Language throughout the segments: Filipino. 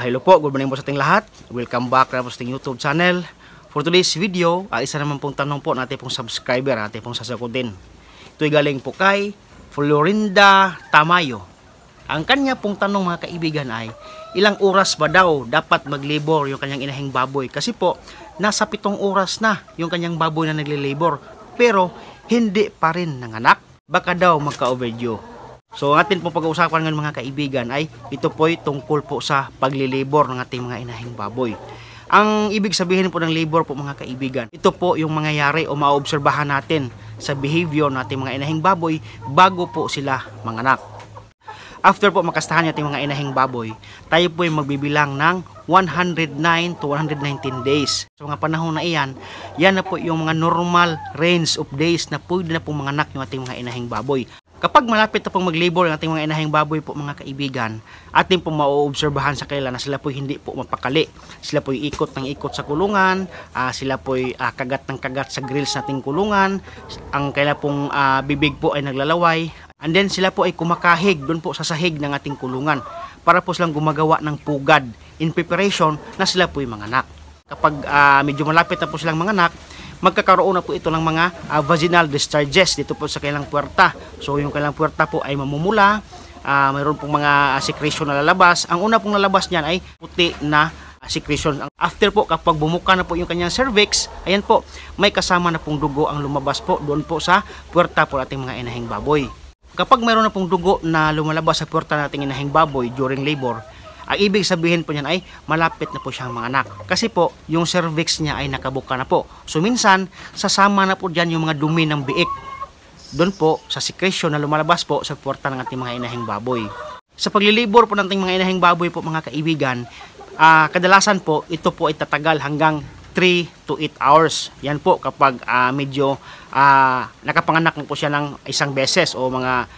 Hello po, good morning po sa ating lahat. Welcome back na po sa ating YouTube channel. For today's video, isa naman pong tanong po natin pong subscriber, natin pong sasagutin. Ito'y galing po kay Florinda Tamayo. Ang kanya pong tanong mga kaibigan ay, ilang oras ba daw dapat mag-labor yung kanyang inahing baboy? Kasi po, nasa 7 oras na yung kanyang baboy na nagle-labor. Pero, hindi pa rin nanganak. Baka daw magka-overdue. So, ang atin pong pag-uusapan ng mga kaibigan ay ito po'y tungkol po sa paglilabor ng ating mga inahing baboy. Ang ibig sabihin po ng labor po mga kaibigan, ito po yung mangyayari o maobserbahan natin sa behavior ng ating mga inahing baboy bago po sila manganak. After po makastahan yung ating mga inahing baboy, tayo po ay magbibilang ng 109 to 119 days. Sa mga panahon na iyan, yan na po yung mga normal range of days na pwede na po manganak yung ating mga inahing baboy. Kapag malapit na pong mag-labor ang ating mga inahing baboy po mga kaibigan, atin pong mauobserbahan sa kanila na sila po hindi po mapakali. Sila po ikot ng ikot sa kulungan, sila po kagat ng kagat sa grills nating kulungan, ang kanila pong bibig po ay naglalaway, and then sila po ay kumakahig doon po sa sahig ng ating kulungan para po silang gumagawa ng pugad in preparation na sila po ay manganak. Kapag medyo malapit na po silang manganak, magkakaroon na po ito ng mga vaginal discharges dito po sa kanilang puwerta. So yung kanilang puwerta po ay mamumula, mayroon pong mga secretion na lalabas. Ang una pong lalabas niyan ay puti na secretion. After po, kapag bumuka na po yung kanyang cervix, ayan po, may kasama na pong dugo ang lumabas po doon po sa puwerta po ating mga inahing baboy. Kapag mayroon na pong dugo na lumalabas sa puwerta nating inahing baboy during labor, ang ibig sabihin po niyan ay malapit na po siyang manganak. Kasi po, yung cervix niya ay nakabuka na po. So minsan, sasama na po dyan yung mga dumi ng biik. Doon po, sa secretion na lumalabas po sa puwerta ng ating mga inahing baboy. Sa paglilibor po ng ating mga inahing baboy po mga kaibigan, kadalasan po, ito po ay tatagal hanggang 3 to 8 hours. Yan po kapag medyo nakapanganak po siya ng isang beses o mga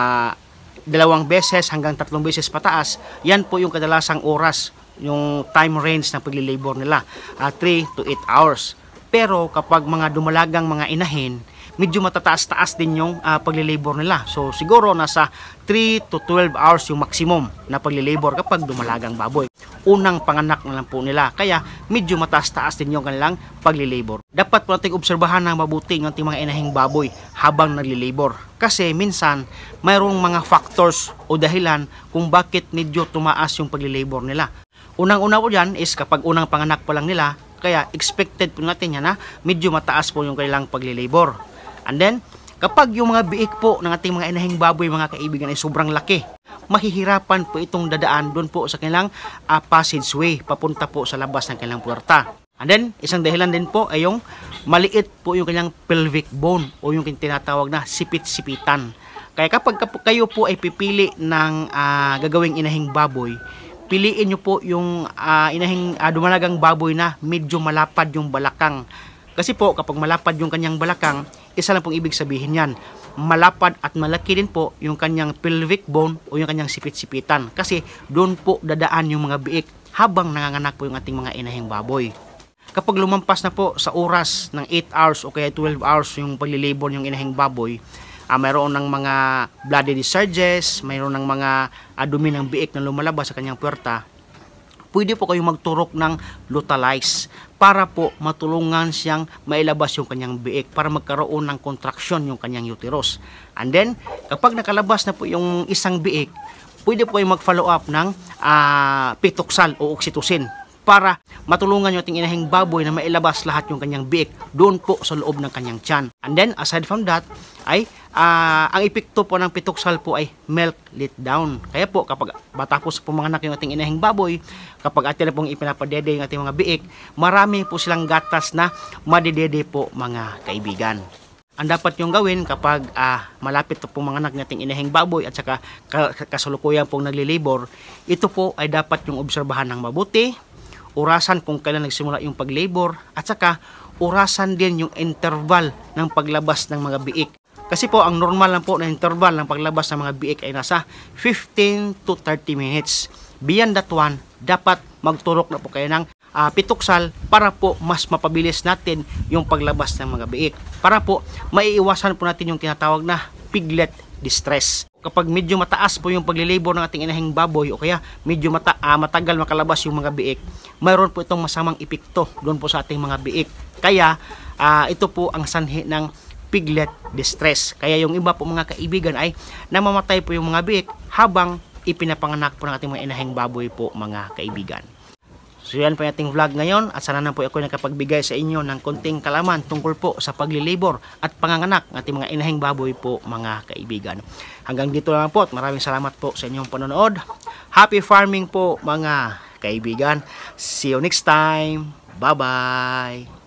2 beses hanggang 3 beses pataas. Yan po yung kadalasang oras, yung time range ng paglilabor nila, 3 to 8 hours. Pero kapag mga dumalagang mga inahin, medyo matataas-taas din yung paglilabor nila. So siguro nasa 3 to 12 hours yung maximum na paglilabor kapag dumalagang baboy. Unang panganak na lang po nila, kaya medyo mataas-taas din yung kanilang paglilabor. Dapat po natin obserbahan ng mabuti ng ating mga inahing baboy habang naglilabor. Kasi minsan, mayroong mga factors o dahilan kung bakit medyo tumaas yung paglilabor nila. Unang-una po dyan is kapag unang panganak pa lang nila, kaya expected po natin yan na medyo mataas po yung kanilang paglilabor. And then, kapag yung mga biik po ng ating mga inahing baboy mga kaibigan ay sobrang laki, mahihirapan po itong dadaan doon po sa kanilang passageway papunta po sa labas ng kanilang puwerta. And then, isang dahilan din po ay yung maliit po yung kanilang pelvic bone o yung tinatawag na sipit-sipitan. Kaya kapag kayo po ay pipili ng gagawing inahing baboy, piliin nyo po yung inahing dumalagang baboy na medyo malapad yung balakang. Kasi po kapag malapad yung kanyang balakang, isa lang pong ibig sabihin yan, malapad at malaki din po yung kanyang pelvic bone o yung kanyang sipit-sipitan. Kasi doon po dadaan yung mga biik habang nanganganak po yung ating mga inahing baboy. Kapag lumampas na po sa oras ng 8 hours o kaya 12 hours yung paglilabor yung inahing baboy, mayroon ng mga bloody discharges, mayroon ng mga dumi ng biik na lumalabas sa kanyang puwerta, pwede po kayong magturok ng Lutalize para po matulungan siyang mailabas yung kanyang biik para magkaroon ng contraction yung kanyang uterus. And then, kapag nakalabas na po yung isang biik, pwede po kayong mag-follow up ng Pitoxal o Oxytocin para matulungan yung ating inahing baboy na mailabas lahat yung kanyang biik doon po sa loob ng kanyang tiyan. And then, aside from that, ay ang epekto po ng Pitoxal po ay milk letdown. Kaya po, kapag matapos po manganak yung ating inahing baboy, kapag atin na pong ipinapadede yung ating mga biik, marami po silang gatas na madidede po mga kaibigan. Ang dapat yung gawin kapag malapit po manganak ng ating inahing baboy at saka kasalukuyan pong naglilabor, ito po ay dapat yung obserbahan ng mabuti, orasan kung kailan nagsimula yung paglabor, at saka orasan din yung interval ng paglabas ng mga biik. Kasi po ang normal lang po na interval ng paglabas ng mga biik ay nasa 15 to 30 minutes. Beyond that one, dapat magturok na po kayo ng Pitoxal para po mas mapabilis natin yung paglabas ng mga biik. Para po maiiwasan po natin yung tinatawag na piglet distress kapag medyo mataas po yung paglilabor ng ating inahing baboy o kaya medyo matagal makalabas yung mga biik, mayroon po itong masamang epekto doon po sa ating mga biik. Kaya ito po ang sanhi ng piglet distress. Kaya yung iba po mga kaibigan ay namamatay po yung mga biik habang ipinapanganak po ng ating mga inahing baboy po mga kaibigan. So yan po yung ating vlog ngayon at sana na po ako nakapagbigay sa inyo ng konting kalaman tungkol po sa paglilabor at panganganak ng ating mga inahing baboy po mga kaibigan. Hanggang dito lang po at maraming salamat po sa inyong panonood. Happy farming po mga kaibigan. See you next time. Bye bye.